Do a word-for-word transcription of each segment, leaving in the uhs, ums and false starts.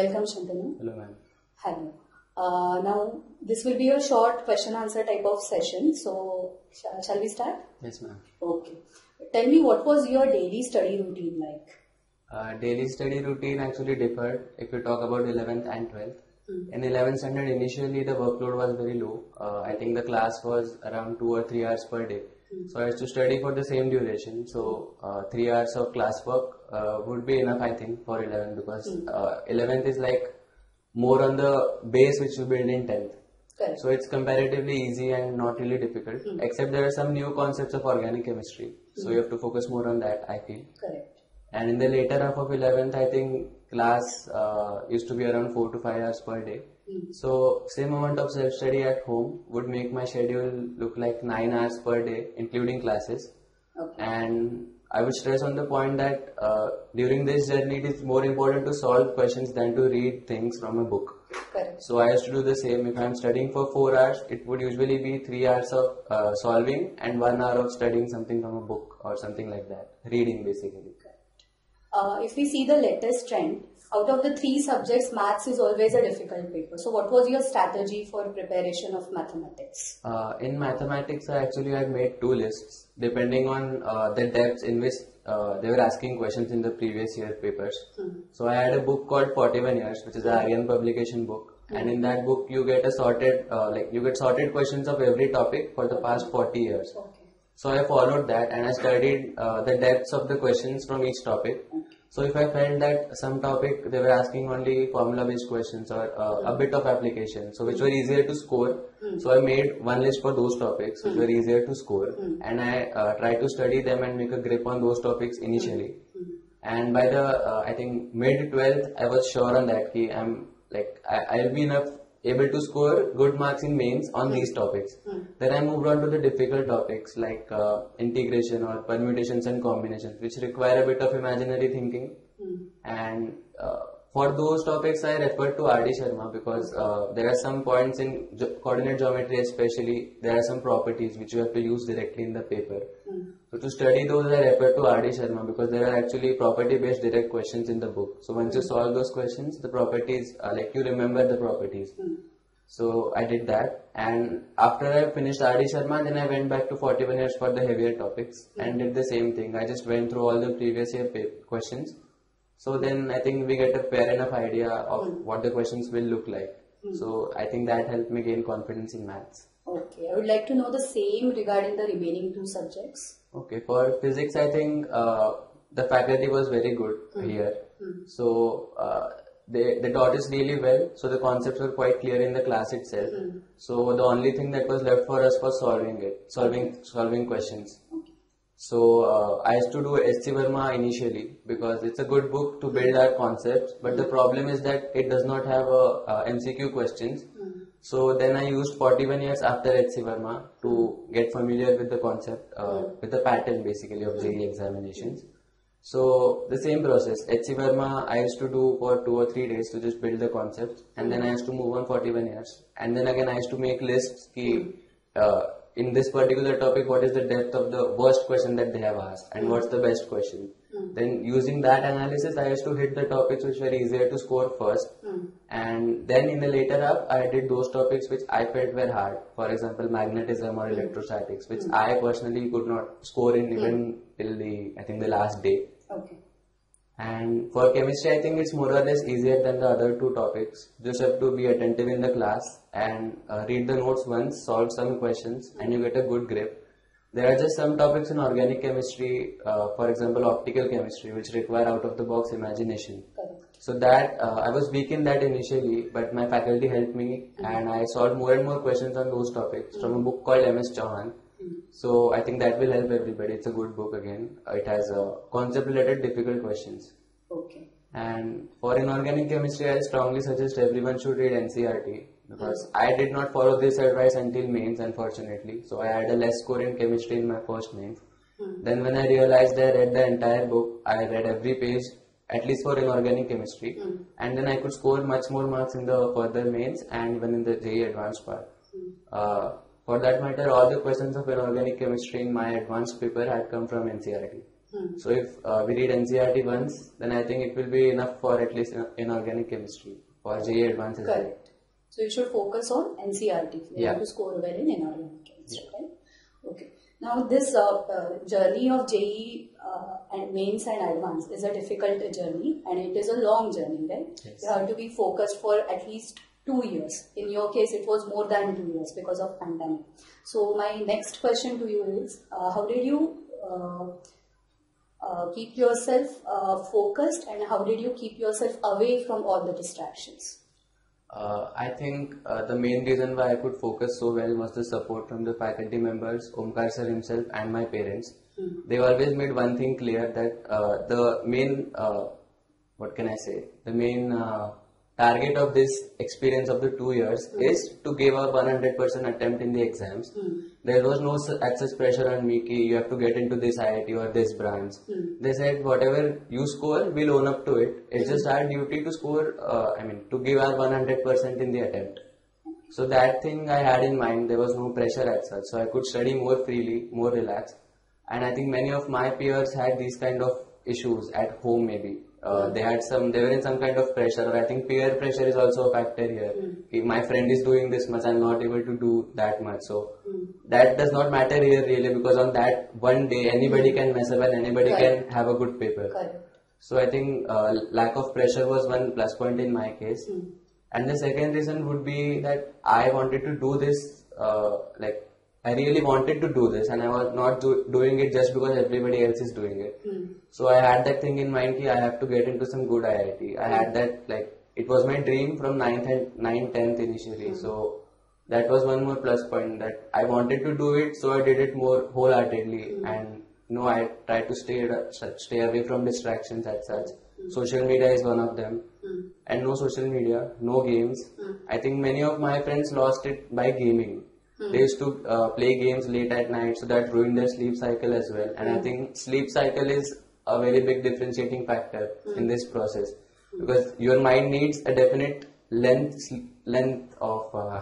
Welcome, Shantanu. Hello, ma'am. Hello. Uh, now, this will be a short question answer type of session. So, sh- shall we start? Yes, ma'am. Okay. Tell me, what was your daily study routine like? Uh, daily study routine actually differed if you talk about eleventh and twelfth. Mm. In eleventh standard, initially the workload was very low. Uh, I think the class was around two or three hours per day. Mm. So I used to study for the same duration. So uh, three hours of class work uh, would be enough, I think, for eleventh because Mm. uh, eleventh is like more on the base which you build in tenth. Correct. So it's comparatively easy and not really difficult, Mm. except there are some new concepts of organic chemistry. So you have to focus more on that, I feel. Correct. And in the later half of eleventh, I think class uh, used to be around four to five hours per day. Mm. So same amount of self-study at home would make my schedule look like nine hours per day, including classes. Okay. And I would stress on the point that uh, during this journey, it is more important to solve questions than to read things from a book. Correct. So I used to do the same. If I am studying for four hours, it would usually be three hours of uh, solving and one hour of studying something from a book or something like that. Reading basically. Uh, if we see the latest trend, out of the three subjects, maths is always a difficult paper. So, what was your strategy for preparation of mathematics? Uh, in mathematics, I actually had made two lists depending on uh, the depths in which uh, they were asking questions in the previous year papers. Hmm. So I had a book called forty-one years, which is a Aryan publication book, Hmm. and in that book you get a sorted, uh, like you get sorted questions of every topic for the past forty years. Okay. So I followed that and I studied uh, the depths of the questions from each topic. So if I felt that some topic they were asking only formula based questions or uh, a bit of application, so which were easier to score, Mm. so I made one list for those topics which Mm. were easier to score, Mm. and I uh, tried to study them and make a grip on those topics initially. Mm. And by the uh, I think mid twelfth, I was sure on that ki I'm like I, I'll be enough able to score good marks in mains on Mm. these topics. Mm. Then I moved on to the difficult topics like uh, integration or permutations and combinations, which require a bit of imaginary thinking. Mm. And uh, for those topics, I referred to R D Sharma because uh, there are some points in ge- coordinate geometry, especially there are some properties which you have to use directly in the paper. Mm. So to study those, I refer to R D Sharma because there are actually property-based direct questions in the book. So once you solve those questions, the properties, uh, like you remember the properties. Mm. So I did that, and after I finished R D Sharma, then I went back to forty-one years for the heavier topics and did the same thing. I just went through all the previous year pa- questions. So then I think we get a fair enough idea of Mm. what the questions will look like. Mm. So I think that helped me gain confidence in maths. Okay. I would like to know the same regarding the remaining two subjects. Okay, for physics, I think uh, the faculty was very good Mm. here. Mm. So uh, they, they taught us really well. So the concepts were quite clear in the class itself. Mm. So the only thing that was left for us was solving it, solving solving questions. Okay. So uh, I used to do S C Verma initially because it's a good book to build our concepts. But the problem is that it does not have a, uh M C Q questions. Mm. So then I used forty-one years after H C Verma to get familiar with the concept, uh, Mm. with the pattern basically of J E E examinations. So the same process, H C Verma I used to do for two or three days to just build the concepts, and then I used to move on forty-one years. And then again I used to make lists ki, uh, in this particular topic what is the depth of the worst question that they have asked and what's the best question. Mm. Then using that analysis I used to hit the topics which were easier to score first. Mm. And then in the later half, I did those topics which I felt were hard. For example, magnetism or electrostatics, which I personally could not score in even till the, I think the last day. Okay. And for chemistry, I think it's more or less easier than the other two topics. Just have to be attentive in the class and uh, read the notes once, solve some questions, and you get a good grip. There are just some topics in organic chemistry, uh, for example, optical chemistry, which require out-of-the-box imagination. Correct. So that uh, I was weak in that initially, but my faculty helped me, and I solved more and more questions on those topics from a book called M S Chauhan. Mm. So I think that will help everybody. It's a good book again. It has uh, concept-related difficult questions. Okay. And for inorganic chemistry, I strongly suggest everyone should read N C R T because I did not follow this advice until mains, unfortunately. So I had a less score in chemistry in my first mains. Mm. Then when I realized I read the entire book, I read every page, at least for inorganic chemistry, Mm. and then I could score much more marks in the further mains and even in the J E E advanced part. Mm. Uh, for that matter, all the questions of inorganic chemistry in my advanced paper had come from N C R T. Hmm. So if uh, we read N C E R T once, then I think it will be enough for at least in- inorganic chemistry or J E E Advanced as well. Correct. So you should focus on N C E R T if you Yeah. want to score well in inorganic chemistry, right? Okay. Now this uh, uh, journey of J E E uh, and mains and advanced is a difficult journey, and it is a long journey, right? Yes. You have to be focused for at least two years. In your case, it was more than two years because of pandemic. So my next question to you is, uh, how did you uh, uh, keep yourself uh, focused, and how did you keep yourself away from all the distractions? Uh, I think uh, the main reason why I could focus so well was the support from the faculty members, Omkar sir himself, and my parents. Hmm. They always made one thing clear, that uh, the main, uh, what can I say, the main uh, target of this experience of the two years Hmm. is to give a one hundred percent attempt in the exams. Hmm. There was no s- access pressure on me ki you have to get into this I I T or this branch. Hmm. They said whatever you score, we'll own up to it. It's just our duty to score, uh, I mean, to give our one hundred percent in the attempt. So that thing I had in mind. There was no pressure as such. So I could study more freely, more relaxed. And I think many of my peers had these kind of issues at home maybe. Uh, they had some, they were in some kind of pressure, or I think peer pressure is also a factor here. Mm. If my friend is doing this much, I'm not able to do that much. So Mm. that does not matter here really, because on that one day anybody can mess up and anybody Correct. can have a good paper. Correct. So I think uh, lack of pressure was one plus point in my case. Mm. And the second reason would be that I wanted to do this, uh, like I really wanted to do this, and I was not do- doing it just because everybody else is doing it. Mm. So I had that thing in mind that I have to get into some good I I T. I had that, like, it was my dream from ninth and ninth, tenth initially. Mm. So that was one more plus point, that I wanted to do it, so I did it more wholeheartedly. Mm. And you know, I tried to stay stay away from distractions as such. Mm. Social media is one of them. Mm. And no social media, no games. Mm. I think many of my friends lost it by gaming. Mm. They used to uh, play games late at night, so that ruined their sleep cycle as well. And I Mm. think sleep cycle is a very big differentiating factor Mm. in this process, because your mind needs a definite length length of uh,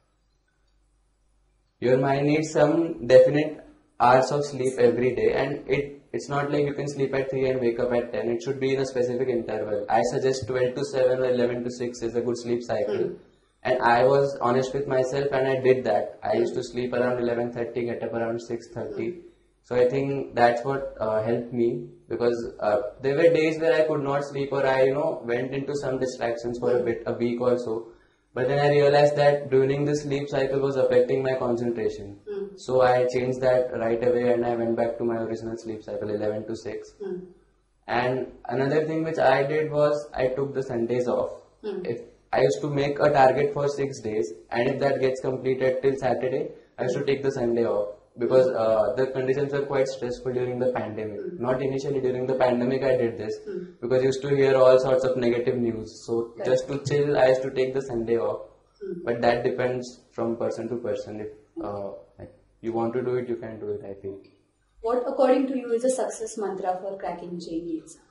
your mind needs some definite hours of sleep every day, and it it's not like you can sleep at three and wake up at ten. It should be in a specific interval. I suggest twelve to seven or eleven to six is a good sleep cycle. Mm. And I was honest with myself, and I did that. I used to sleep around eleven thirty, get up around six thirty. Mm. So I think that's what uh, helped me, because uh, there were days where I could not sleep, or I, you know, went into some distractions for a bit, a week or so. But then I realized that during the sleep cycle was affecting my concentration. Mm. So I changed that right away, and I went back to my original sleep cycle, eleven to six. Mm. And another thing which I did was I took the Sundays off. Mm. If I used to make a target for six days, and if that gets completed till Saturday, I used to take the Sunday off, because uh, the conditions were quite stressful during the pandemic. Mm. Not initially during the pandemic I did this, Mm. because I used to hear all sorts of negative news. So Correct. just to chill, I used to take the Sunday off. Mm. But that depends from person to person. If uh, like, you want to do it, you can do it, I think. What, according to you, is a success mantra for cracking J E E exam?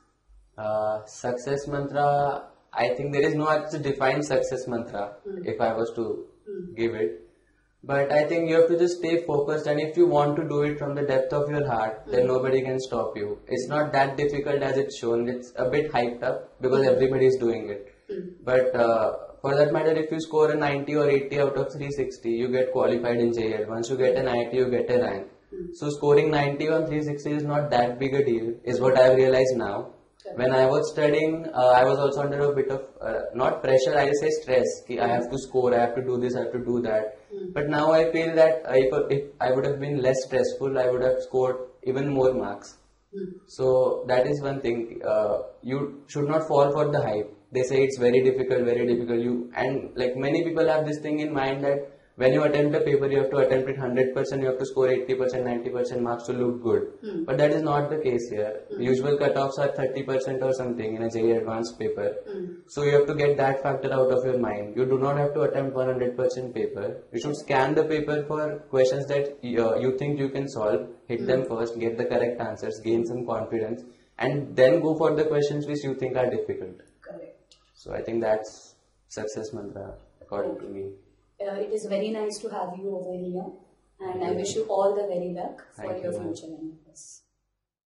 Uh, success mantra, I think there is no actually defined success mantra, Mm. if I was to Mm. give it. But I think you have to just stay focused, and if you want to do it from the depth of your heart, then nobody can stop you. It's not that difficult as it's shown. It's a bit hyped up because everybody is doing it. Mm. But uh, for that matter, if you score a ninety or eighty out of three sixty, you get qualified in J E E. Once you get an I I T, you get a rank. Mm. So scoring ninety on three sixty is not that big a deal, is what I've realized now. Okay. When I was studying, uh, I was also under a bit of, uh, not pressure, I say stress. Ki I have to score, I have to do this, I have to do that. Mm. But now I feel that uh, if, if I would have been less stressful, I would have scored even more marks. Mm. So that is one thing. Uh, you should not fall for the hype. They say it's very difficult, very difficult. You and like many people have this thing in mind that when you attempt a paper, you have to attempt it one hundred percent. You have to score eighty percent, ninety percent marks to look good. Mm. But that is not the case here. Mm. Usual cutoffs are thirty percent or something in a J E E advanced paper. Mm. So you have to get that factor out of your mind. You do not have to attempt one hundred percent paper. You should scan the paper for questions that uh, you think you can solve. Hit Mm. them first, get the correct answers, gain some confidence, and then go for the questions which you think are difficult. Correct. So I think that's success mantra according to me. Uh, it is very nice to have you over here, and I wish you all the very luck for Thank your you, ma'am. future endeavors.